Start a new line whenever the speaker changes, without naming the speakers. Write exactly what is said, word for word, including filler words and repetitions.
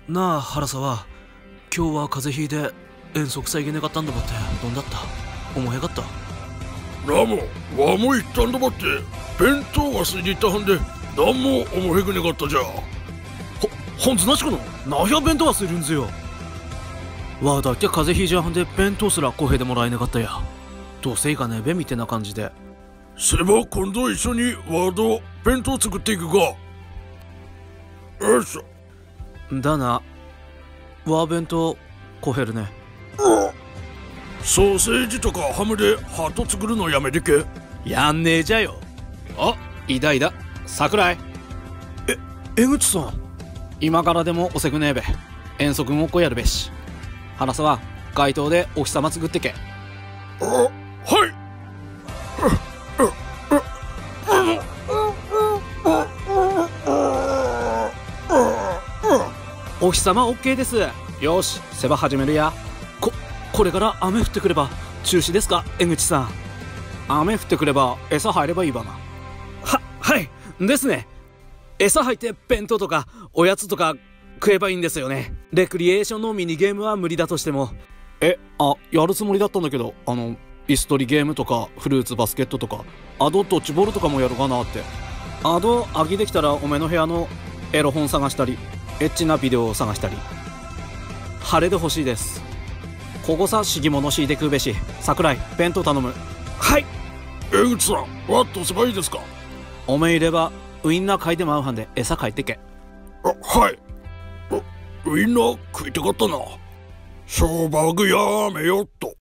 なあ原沢、今日は風邪ひいて遠足さいけなかったんだばってどんだった？思えがった？
なもわも言ったんだばって弁当忘れに行ったはんで何も思えぐねかったじゃ。
ほ、ほんずなしこのなひゃ弁当忘れるんぜよ。わだって風邪ひいじゃはんで弁当すらこへでもらえなかったや。どうせいかねえべみたいな感じで。
せば今度一緒にワード弁当作っていくか。よいしょ。
だな、わ弁当こへるね。
ソーセージとかハムでハート作るのやめてけ。
やんねえじゃよ。あ、いだいだ桜井。え、江口さん、今からでもおせくねえべ。遠足ごっこやるべし。原沢、街頭でお日様作ってけ。
あ、はい。
お日様オッケーです。よし、世話始めるや。こ、これから雨降ってくれば中止ですか、江口さん。雨降ってくれば餌入ればいいばな。は、はいですね。餌入って弁当とかおやつとか食えばいいんですよね。レクリエーションのミニゲームは無理だとしても。え、あ、やるつもりだったんだけど、あの椅子取りゲームとかフルーツバスケットとかアドドッジボールとかもやるかなって。アド飽きできたらおめの部屋のエロ本探したりエッチなビデオを探したり。晴れで欲しいです。ここさ、しぎ物敷いて食うべし。桜井、弁当頼む。はい。
江口さん、ワッとせばいいですか。
おめいればウインナー書いてまうはんで餌書いてけ。
あ、はい。ウインナー食いたかったな。ショーバーグやめよっと。